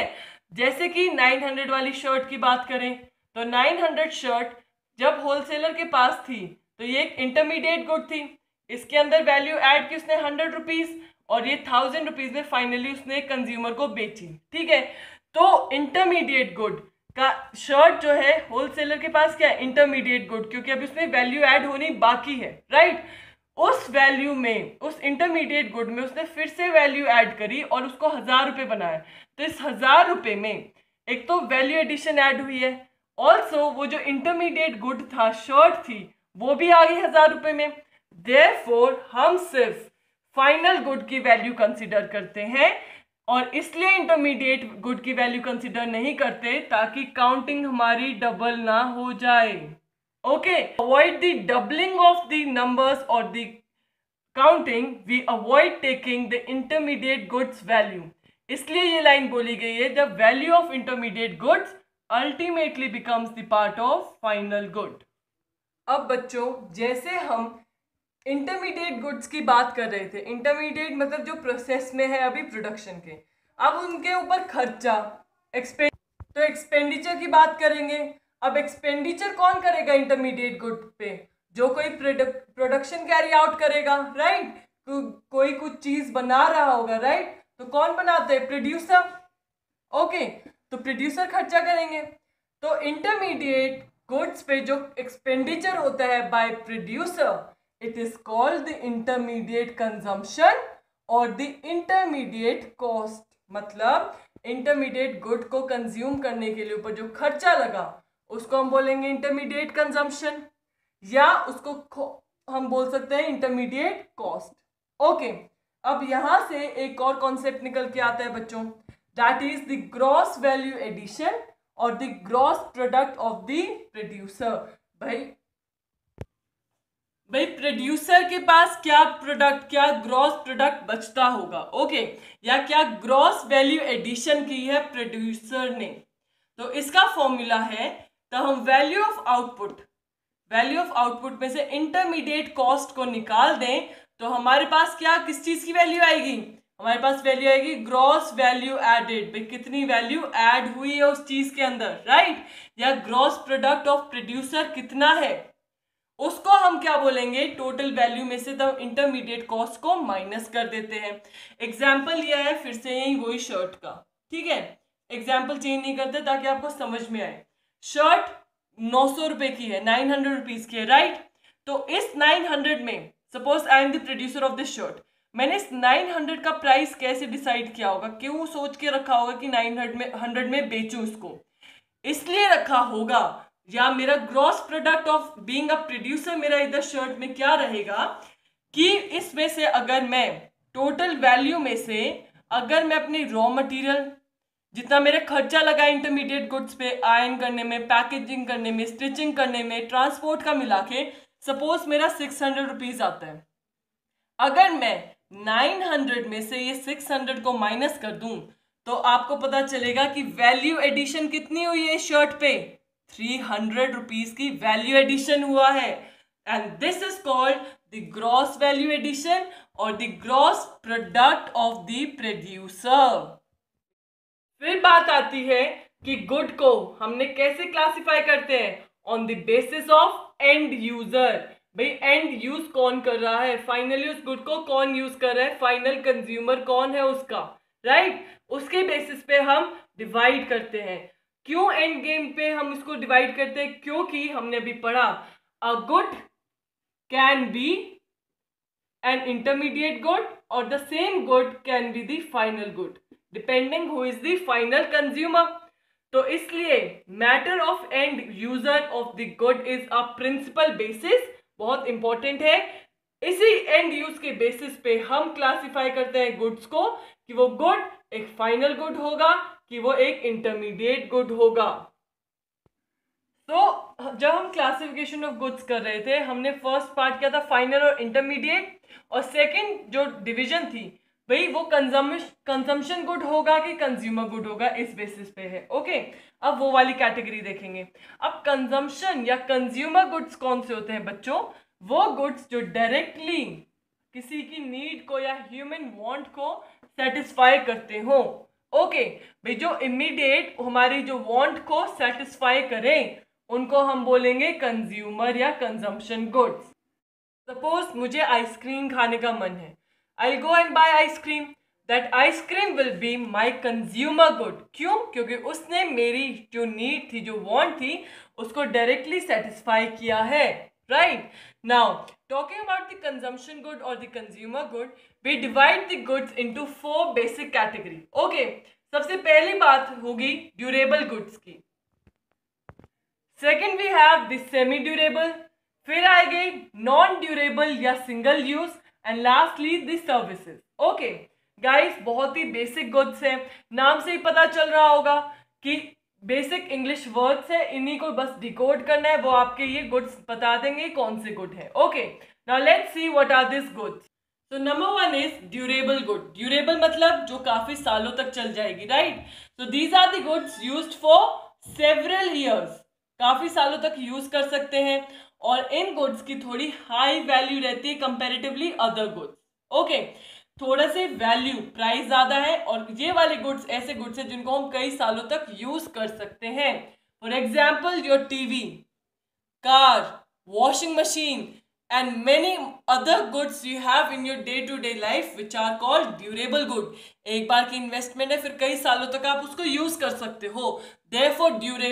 जैसे कि 900 वाली शर्ट की बात करें तो 900 शर्ट जब होलसेलर के पास थी तो ये एक इंटरमीडिएट गुड थी, इसके अंदर वैल्यू ऐड की उसने 100 रुपीज और ये 1000 रुपीज में फाइनली उसने कंज्यूमर को बेची। ठीक है, तो इंटरमीडिएट गुड का शर्ट जो है होलसेलर के पास क्या है, इंटरमीडिएट गुड, क्योंकि अभी उसमें वैल्यू ऐड होनी बाकी है, राइट। उस वैल्यू में, उस इंटरमीडिएट गुड में उसने फिर से वैल्यू ऐड करी और उसको 1000 रुपये बनाया। तो इस 1000 रुपये में एक तो वैल्यू एडिशन ऐड हुई है, ऑल्सो वो जो इंटरमीडिएट गुड था, शर्ट थी, वो भी आ गई 1000 रुपये में। देयरफॉर हम सिर्फ फाइनल गुड की वैल्यू कंसिडर करते हैं और इसलिए इंटरमीडिएट गुड की वैल्यू कंसिडर नहीं करते ताकि काउंटिंग हमारी डबल ना हो जाए। Okay, avoid the doubling of the numbers और the counting, we avoid taking the intermediate goods value. इसलिए ये लाइन बोली गई है, जब value of intermediate goods ultimately becomes the part of final good. अब बच्चों, जैसे हम इंटरमीडिएट गुड्स की बात कर रहे थे, इंटरमीडिएट मतलब जो प्रोसेस में है अभी प्रोडक्शन के, अब उनके ऊपर खर्चा तो एक्सपेंडिचर की बात करेंगे। अब एक्सपेंडिचर कौन करेगा इंटरमीडिएट गुड पे, जो कोई प्रोडक्शन कैरी आउट करेगा, राइट। कोई कुछ चीज बना रहा होगा, राइट, तो कौन बनाता है, प्रोड्यूसर। ओके, तो प्रोड्यूसर खर्चा करेंगे। तो इंटरमीडिएट गुड्स पे जो एक्सपेंडिचर होता है by producer, it is called the intermediate consumption और द इंटरमीडिएट कॉस्ट। मतलब इंटरमीडिएट गुड को कंज्यूम करने के लिए ऊपर जो खर्चा लगा उसको हम बोलेंगे इंटरमीडिएट कंजम्पशन, या उसको हम बोल सकते हैं इंटरमीडिएट कॉस्ट। ओके, अब यहां से एक और कॉन्सेप्ट निकल के आता है बच्चों, that is the gross value addition और the gross product of the producer. भाई प्रोड्यूसर के पास क्या प्रोडक्ट, क्या ग्रॉस प्रोडक्ट बचता होगा, ओके, या क्या ग्रॉस वैल्यू एडिशन की है प्रोड्यूसर ने। तो इसका फॉर्मूला है, तो हम वैल्यू ऑफ आउटपुट में से इंटरमीडिएट कॉस्ट को निकाल दें तो हमारे पास क्या, किस चीज की वैल्यू आएगी, हमारे पास वैल्यू आएगी ग्रॉस वैल्यू एडेड। भाई कितनी वैल्यू ऐड हुई है उस चीज के अंदर, राइट, या ग्रॉस प्रोडक्ट ऑफ प्रोड्यूसर कितना है, उसको हम क्या बोलेंगे, टोटल वैल्यू में से द इंटरमीडिएट कॉस्ट को माइनस कर देते हैं। एग्जाम्पल लिया है फिर से यही वही शर्ट का, ठीक है, एग्जाम्पल चेंज नहीं करते ताकि आपको समझ में आए। शर्ट 900 रुपए की है, 900 रुपीज की है, राइट। तो इस 900 में, suppose I am the producer of this shirt, मैंने इस 900 का प्राइस कैसे डिसाइड किया होगा, क्यों सोच के रखा होगा कि 900 में बेचूं इसको, इसलिए रखा होगा, या मेरा gross product of being a producer मेरा इधर शर्ट में क्या रहेगा कि इसमें से अगर मैं टोटल वैल्यू में से अगर मैं अपनी रॉ मटेरियल जितना मेरा खर्चा लगा इंटरमीडिएट गुड्स पे, आयरन करने में, पैकेजिंग करने में, स्टिचिंग करने में, ट्रांसपोर्ट का मिला के सपोज मेरा 600 रुपीज आता है, अगर मैं 900 में से ये 600 को माइनस कर दूं तो आपको पता चलेगा कि वैल्यू एडिशन कितनी हुई है शर्ट पे, 300 रुपीज की वैल्यू एडिशन हुआ है। And this is called the gross value addition और the gross product of the producer. फिर बात आती है कि गुड को हमने कैसे क्लासिफाई करते हैं, on the basis of end user. भाई एंड यूज कौन कर रहा है, फाइनली उस गुड को कौन यूज कर रहा है, फाइनल कंज्यूमर कौन है उसका, राइट, उसके बेसिस पे हम डिवाइड करते हैं। क्यों एंड गेम पे हम इसको डिवाइड करते हैं, क्योंकि हमने अभी पढ़ा a good can be an intermediate good और the same good can be the final good depending who is the final consumer. तो इसलिए matter of end user of the good is a principle basis, बहुत important है। इसी and use के basis पे हम classify करते हैं गुड्स को कि वो गुड एक फाइनल गुड होगा कि वो एक इंटरमीडिएट गुड होगा। तो जब हम क्लासिफिकेशन ऑफ गुड्स कर रहे थे, हमने फर्स्ट पार्ट किया था फाइनल और इंटरमीडिएट, और सेकंड जो डिवीजन थी भाई वो कंजम्पशन गुड होगा कि कंज्यूमर गुड होगा, इस बेसिस पे है। ओके, अब वो वाली कैटेगरी देखेंगे। अब कंजम्पशन या कंज्यूमर गुड्स कौन से होते हैं बच्चों, वो गुड्स जो डायरेक्टली किसी की नीड को या ह्यूमन वांट को सेटिस्फाई करते हो, ओके भाई, जो इमीडिएट हमारी जो वांट को सेटिस्फाई करें उनको हम बोलेंगे कंज्यूमर या कंजम्पशन गुड्स। सपोज मुझे आइसक्रीम खाने का मन है, I go and buy ice cream, that ice cream will be my consumer good. क्यों? क्योंकि उसने मेरी जो नीड थी, जो वांट थी, उसको डायरेक्टली सेटिस्फाई किया है, right? Now talking about the consumption good or the consumer good, we divide the goods into 4 basic category. Okay, सबसे पहली बात होगी ड्यूरेबल गुड्स की। Second we have the semi durable, फिर आएगी नॉन ड्यूरेबल या single use, and lastly the services. Okay guys, बहुत ही बेसिक गुड्स है, नाम से ही पता चल रहा होगा कि बेसिक इंग्लिश वर्ड्स है, इन्हीं को बस डिकोड करना है, वो आपके ये गुड्स बता देंगे कौन से गुड है। Okay, now let's see what are this goods. तो number 1 is durable good. Durable मतलब जो काफी सालों तक चल जाएगी, राइट? So these are the goods used for several years, काफी सालों तक यूज कर सकते हैं, और इन गुड्स की थोड़ी हाई वैल्यू रहती है कंपैरेटिवली अदर गुड्स। ओके, थोड़ा से वैल्यू प्राइस ज्यादा है, और ये वाले गुड्स ऐसे गुड्स हैं जिनको हम कई सालों तक यूज कर सकते हैं। For example your TV, car, washing machine and many other goods you have in your day-to-day life which are called durable good. एक बार की इन्वेस्टमेंट है, फिर कई सालों तक आप उसको यूज कर सकते हो, therefore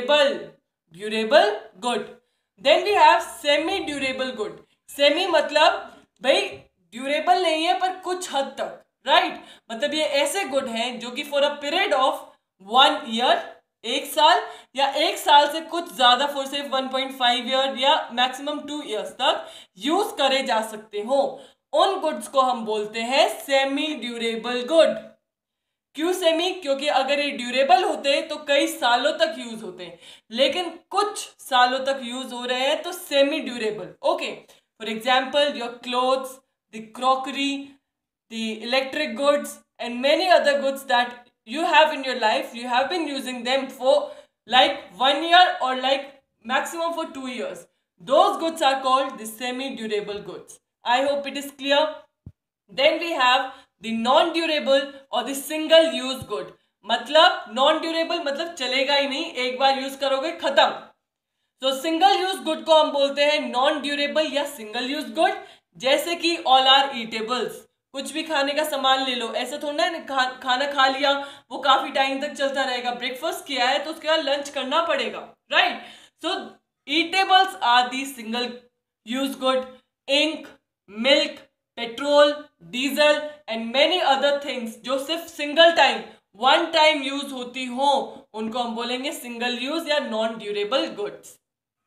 durable good. Then we have semi durable good. semi मतलब भाई ड्यूरेबल नहीं है पर कुछ हद तक, राइट? मतलब ये ऐसे गुड हैं जो कि for a period of 1 year, 1 साल, या 1 साल से कुछ ज्यादा, फॉर सिर्फ 1.5 ईयर या मैक्सिमम 2 ईयर्स तक यूज करे जा सकते हो। उन गुड्स को हम बोलते हैं सेमी ड्यूरेबल गुड। क्यों सेमी? क्योंकि अगर ये ड्यूरेबल होते तो कई सालों तक यूज होते, लेकिन कुछ सालों तक यूज हो रहे हैं तो semi durable. Okay, for example your clothes, the crockery, the electric goods and many other goods that you have in your life, you have been using them for like 1 year or like maximum for 2 years. Those goods are called the semi-durable goods. I hope it is clear. Then we have the non-durable or the single-use good. मतलब non-durable मतलब चलेगा ही नहीं, एक बार use करोगे खत्म। तो single-use good को हम बोलते हैं non-durable या single-use good, जैसे कि all are eatables. कुछ भी खाने का सामान ले लो, ऐसा थोड़ा है खाना खा लिया वो काफी टाइम तक चलता रहेगा, ब्रेकफास्ट किया है तो उसके बाद लंच करना पड़ेगा, right? So eatables are the single use good. Ink, milk, petrol, diesel and many other things जो सिर्फ सिंगल टाइम, 1 टाइम यूज होती हो, उनको हम बोलेंगे सिंगल यूज या non durable goods.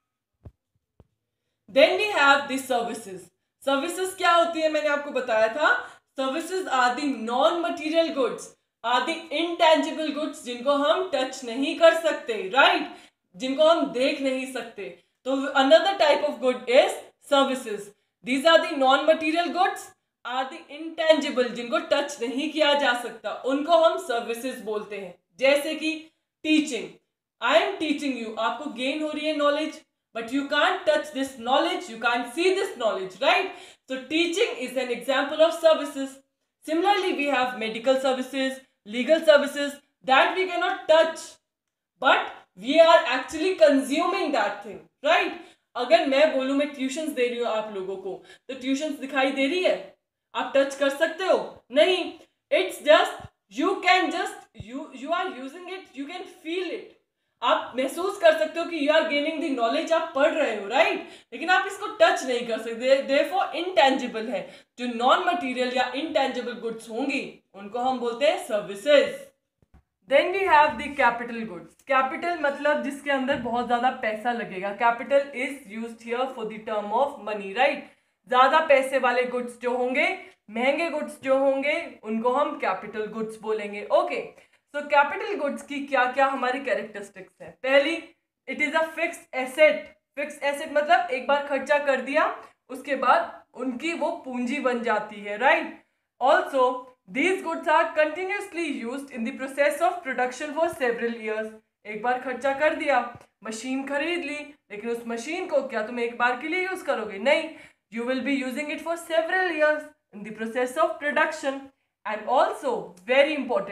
Then we have the services. Services क्या होती है? मैंने आपको बताया था, services are the non material goods, are the intangible goods, जिनको हम टच नहीं कर सकते, राइट? जिनको हम देख नहीं सकते। तो another type of good is services. These are the non material goods, are the intangible, जिनको टच नहीं किया जा सकता, उनको हम सर्विसेज बोलते हैं। जैसे कि teaching, I am teaching you, आपको गेन हो रही है knowledge, but you can't touch this knowledge, you can't see this knowledge, right? So teaching is an example of services. Similarly, we have medical services, legal services that we cannot touch, but we are actually consuming that thing, right? अगर मैं बोलूं मैं tuitions दे रही हूं आप लोगों को, तो ट्यूशंस दिखाई दे रही है, आप टच कर सकते हो? नहीं, it's just you can just you are using it, you can feel it, आप महसूस कर सकते हो कि you are gaining the knowledge, आप पढ़ रहे हो, राइट? लेकिन आप इसको टच नहीं कर सकते, देयरफॉर इनटेंजिबल है। जो नॉन मटीरियल या इनटेंजिबल गुड्स होंगी उनको हम बोलते हैं services. Then we have the capital goods. Capital मतलब जिसके अंदर बहुत ज्यादा पैसा लगेगा। Capital is used here for the term of money, right? ज्यादा पैसे वाले गुड्स जो होंगे, महंगे गुड्स जो होंगे, उनको हम कैपिटल गुड्स बोलेंगे। ओके, सो कैपिटल गुड्स की क्या क्या हमारी कैरेक्टरिस्टिक्स है? पहली, it is a fixed asset. Fixed asset मतलब एक बार खर्चा कर दिया उसके बाद उनकी वो पूंजी बन जाती है, right? Also these goods are continuously used in the process of production for several years. एक बार खर्चा कर दिया, मशीन खरीद ली, लेकिन उस मशीन को क्या तुम एक बार के लिए यूज करोगे? नहीं, you will be using it for several years in the process of production. And also very important,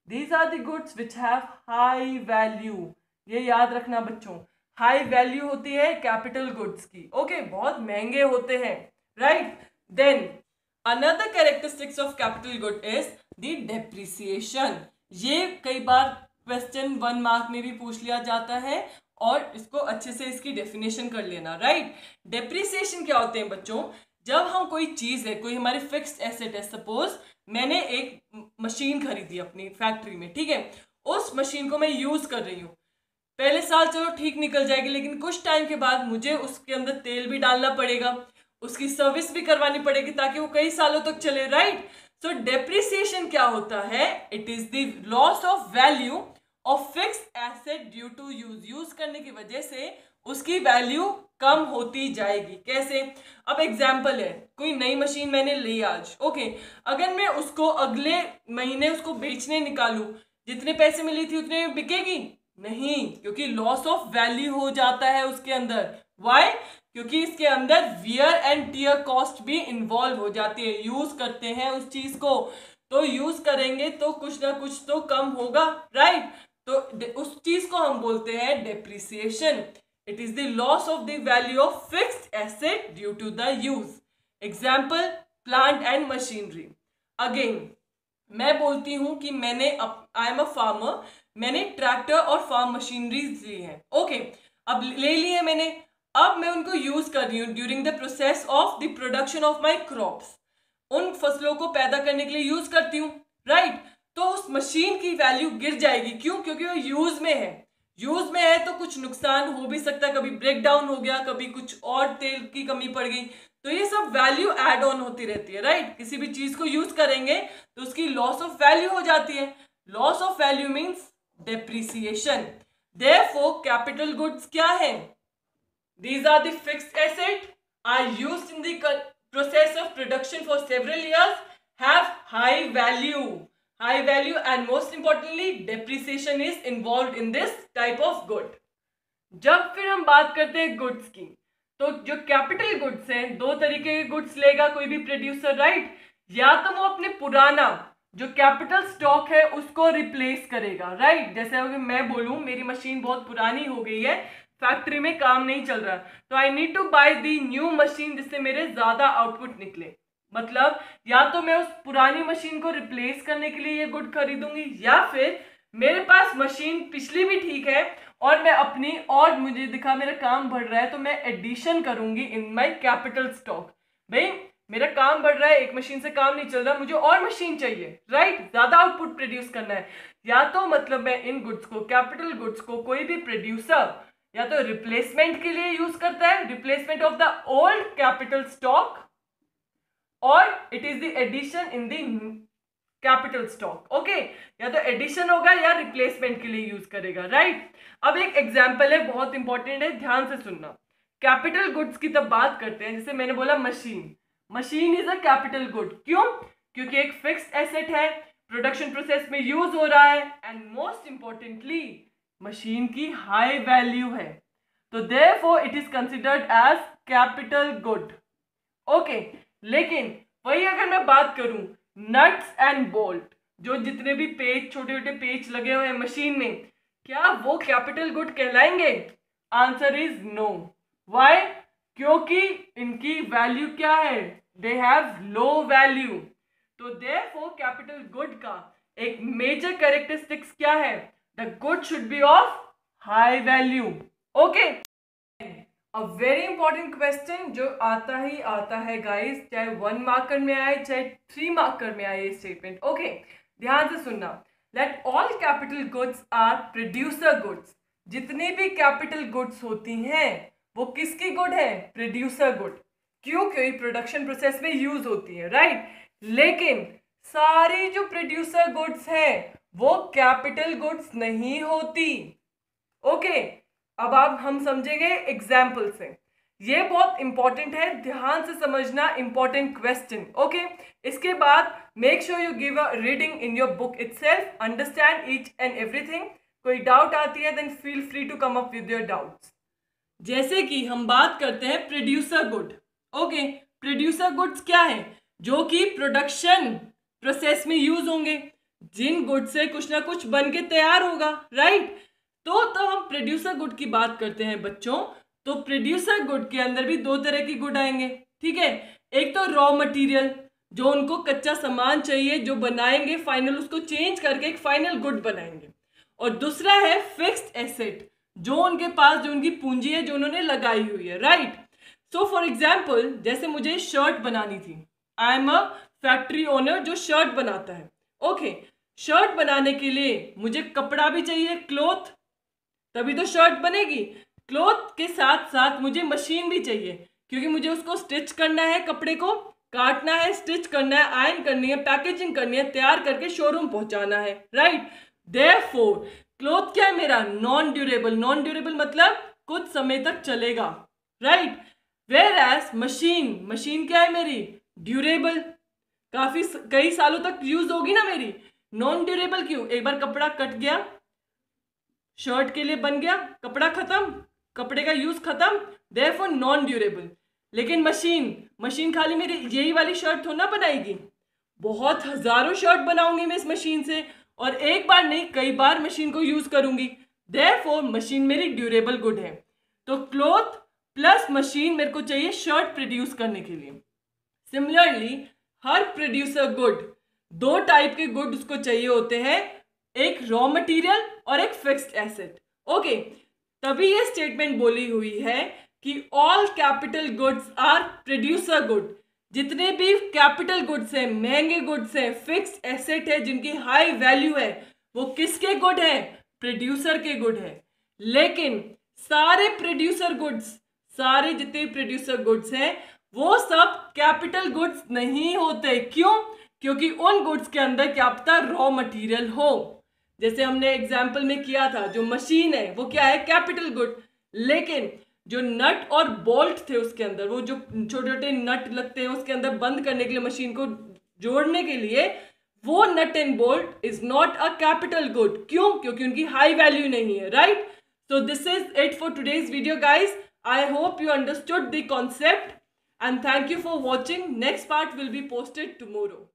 these are the goods which have high value. ये याद रखना बच्चों, हाई वैल्यू होती है कैपिटल गुड्स की। ओके, बहुत महंगे होते हैं, right. Then another characteristics of capital good is the depreciation. ये कई बार क्वेश्चन 1 मार्क में भी पूछ लिया जाता है, और इसको अच्छे से इसकी डेफिनेशन कर लेना, राइट। डेप्रिसिएशन क्या होते हैं बच्चों? जब हम कोई चीज है, कोई हमारी फिक्स्ड एसेट है, सपोज मैंने एक मशीन खरीदी अपनी फैक्ट्री में, ठीक है, उस मशीन को मैं यूज कर रही हूँ, पहले साल चलो ठीक निकल जाएगी, लेकिन कुछ टाइम के बाद मुझे उसके अंदर तेल भी डालना पड़ेगा, उसकी सर्विस भी करवानी पड़ेगी ताकि वो कई सालों तक चले, राइट। सो डेप्रिसिएशन क्या होता है? It is the loss of value of fixed asset due to use करने की वजह से उसकी वैल्यू कम होती जाएगी। कैसे? अब एग्जाम्पल है, कोई नई मशीन मैंने ली आज, ओके, अगर मैं उसको अगले महीने उसको बेचने निकालूं, जितने पैसे में ली थी उतने में बिकेगी नहीं, क्योंकि लॉस ऑफ वैल्यू हो जाता है उसके अंदर। व्हाई? क्योंकि इसके अंदर वियर एंड टियर कॉस्ट भी इन्वॉल्व हो जाती है। यूज करते हैं उस चीज को, तो यूज करेंगे तो कुछ ना कुछ तो कम होगा, राइट। तो उस चीज को हम बोलते हैं depreciation. It is the loss of the value of fixed asset due to the use. Example, plant and machinery. Again मैं बोलती हूं कि आई एम अ फार्मर, मैंने ट्रैक्टर और फार्म मशीनरीज ली हैं, ओके, अब ले ली है मैंने, अब मैं उनको यूज कर रही हूँ during the process of the production of my crops, उन फसलों को पैदा करने के लिए यूज करती हूँ, राइट। तो उस मशीन की वैल्यू गिर जाएगी, क्यों? क्योंकि वो यूज में है। यूज में है तो कुछ नुकसान हो भी सकता है, कभी ब्रेक डाउन हो गया, कभी कुछ और तेल की कमी पड़ गई, तो ये सब वैल्यू एड ऑन होती रहती है, राइट। किसी भी चीज को यूज करेंगे तो उसकी लॉस ऑफ वैल्यू हो जाती है। Loss of value means depreciation. Therefore capital goods क्या है? These are the fixed assets are used in the process of production for several years, have high value and most importantly depreciation is involved in this type of good. जब फिर हम बात करते हैं goods की, तो जो कैपिटल गुड्स हैं, दो तरीके के गुड्स लेगा कोई भी प्रोड्यूसर, राइट। या तो वो अपने पुराना जो कैपिटल स्टॉक है उसको रिप्लेस करेगा, राइट। जैसे अगर मैं बोलूं मेरी मशीन बहुत पुरानी हो गई है, फैक्ट्री में काम नहीं चल रहा, तो I need to buy the new machine जिससे मेरे ज्यादा आउटपुट निकले। मतलब या तो मैं उस पुरानी मशीन को रिप्लेस करने के लिए ये गुड खरीदूंगी, या फिर मेरे पास मशीन पिछली भी ठीक है और मैं अपनी, और मुझे दिखा मेरा काम बढ़ रहा है तो मैं एडिशन करूंगी इन माय कैपिटल स्टॉक। भाई मेरा काम बढ़ रहा है, एक मशीन से काम नहीं चल रहा, मुझे और मशीन चाहिए, राइट, ज्यादा आउटपुट प्रोड्यूस करना है। या तो मतलब मैं इन गुड्स को, कैपिटल गुड्स को, कोई भी प्रोड्यूसर या तो रिप्लेसमेंट के लिए यूज करता है, replacement of the old capital stock, और it is the addition in the capital stock, okay. या तो एडिशन होगा या रिप्लेसमेंट के लिए यूज करेगा, राइट। अब एक एग्जांपल है, बहुत इंपॉर्टेंट है, ध्यान से सुनना। कैपिटल गुड्स की तब बात करते हैं, जैसे मैंने बोला machine is a capital good. क्यों? क्योंकि एक फिक्स्ड एसेट है, प्रोडक्शन प्रोसेस में यूज हो रहा है, एंड मोस्ट इंपॉर्टेंटली मशीन की हाई वैल्यू है, तो therefore it is considered as capital good, okay. लेकिन वही अगर मैं बात करूं नट्स एंड बोल्ट, जो जितने भी पेच, छोटे छोटे पेच लगे हुए हैं मशीन में, क्या वो कैपिटल गुड कहलाएंगे? Answer is no. व्हाई? क्योंकि इनकी वैल्यू क्या है? They have low value. तो देयरफॉर कैपिटल गुड का एक मेजर कैरेक्टरिस्टिक्स क्या है? The good should be of high value, okay. A very important question जो आता ही आता है गाइस, चाहे 1 मार्कर में आए चाहे 3 मार्कर में आए ये स्टेटमेंट, ओके। ध्यान से सुनना, let all capital goods are producer goods. जितनी भी कैपिटल गुड्स होती हैं वो किसकी गुड है? Producer good. क्यों? क्योंकि प्रोडक्शन प्रोसेस में यूज होती है, राइट। लेकिन सारी जो प्रोड्यूसर गुड्स हैं वो कैपिटल गुड्स नहीं होती, ओके। अब आप हम समझेंगे एग्जाम्पल से, ये बहुत इंपॉर्टेंट है, ध्यान से समझना, इंपॉर्टेंट क्वेश्चन, ओके। इसके बाद make sure you give a reading in your book itself, understand each and everything. कोई डाउट आती है then feel free to come up with your doubts. जैसे कि हम बात करते हैं producer good, okay. Producer goods क्या है? जो कि प्रोडक्शन प्रोसेस में यूज होंगे, जिन गुड से कुछ ना कुछ बन के तैयार होगा, राइट। तो हम प्रोड्यूसर गुड की बात करते हैं बच्चों। तो प्रोड्यूसर गुड के अंदर भी दो तरह की गुड आएंगे, ठीक है। एक तो रॉ मटेरियल, जो उनको कच्चा सामान चाहिए, जो बनाएंगे फाइनल, उसको चेंज करके एक फाइनल गुड बनाएंगे। और दूसरा है फिक्स्ड एसेट, जो उनके पास, जो उनकी पूंजी है, जो उन्होंने लगाई हुई है, राइट। सो फॉर एग्जाम्पल, जैसे मुझे शर्ट बनानी थी, I am a factory owner जो शर्ट बनाता है, ओके। शर्ट बनाने के लिए मुझे कपड़ा भी चाहिए, क्लॉथ, तभी तो शर्ट बनेगी। क्लॉथ के साथ साथ मुझे मशीन भी चाहिए, क्योंकि मुझे उसको स्टिच करना है, कपड़े को काटना है, स्टिच करना है, आयरन करनी है, पैकेजिंग करनी है, तैयार करके शोरूम पहुंचाना है, राइट। देयरफॉर क्लॉथ क्या है मेरा? Non durable. नॉन ड्यूरेबल मतलब कुछ समय तक चलेगा, right. Whereas machine, machine क्या है मेरी? ड्यूरेबल, कई सालों तक यूज होगी ना मेरी। नॉन ड्यूरेबल क्यों? एक बार कपड़ा कट गया, शर्ट के लिए बन गया, कपड़ा खत्म, कपड़े का यूज खत्म, देयरफॉर नॉन ड्यूरेबल। लेकिन मशीन, मशीन खाली मेरी यही वाली शर्ट थोड़ा ना बनाएगी, बहुत हजारों शर्ट बनाऊंगी मैं इस मशीन से, और एक बार नहीं कई बार मशीन को यूज करूंगी, देयरफॉर मशीन मेरी ड्यूरेबल गुड है। तो क्लॉथ प्लस मशीन मेरे को चाहिए शर्ट प्रोड्यूस करने के लिए। सिमिलरली हर प्रोड्यूसर गुड, दो टाइप के गुड उसको चाहिए होते हैं, एक रॉ मटेरियल और एक फिक्स्ड एसेट, ओके। तभी ये स्टेटमेंट बोली हुई है कि all capital goods are producer good. जितने भी कैपिटल गुड्स हैं, महंगे गुड्स हैं, फिक्स्ड एसेट है, जिनकी हाई वैल्यू है, वो किसके गुड है? प्रोड्यूसर के गुड है। लेकिन सारे प्रोड्यूसर गुड्स, सारे जितने प्रोड्यूसर गुड्स हैं, वो सब कैपिटल गुड्स नहीं होते। क्यों? क्योंकि उन गुड्स के अंदर क्या पता रॉ मटेरियल हो। जैसे हमने एग्जाम्पल में किया था, जो मशीन है वो क्या है? Capital good. लेकिन जो नट और बोल्ट थे उसके अंदर, वो जो छोटे छोटे नट लगते हैं उसके अंदर बंद करने के लिए, मशीन को जोड़ने के लिए, वो nut and bolt is not a capital good. क्यों? क्योंकि उनकी हाई वैल्यू नहीं है, right. So this is it for today's video guys. I hope you understood the concept and thank you for watching. Next part will be posted tomorrow.